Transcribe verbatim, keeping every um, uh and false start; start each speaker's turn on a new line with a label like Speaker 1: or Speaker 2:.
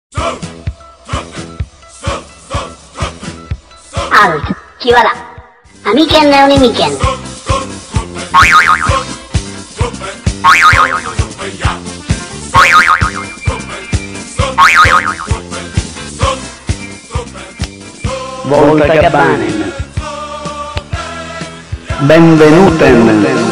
Speaker 1: Alt, chi va là? Amichen e un'amichen.
Speaker 2: Volta Cabane. Benvenuten.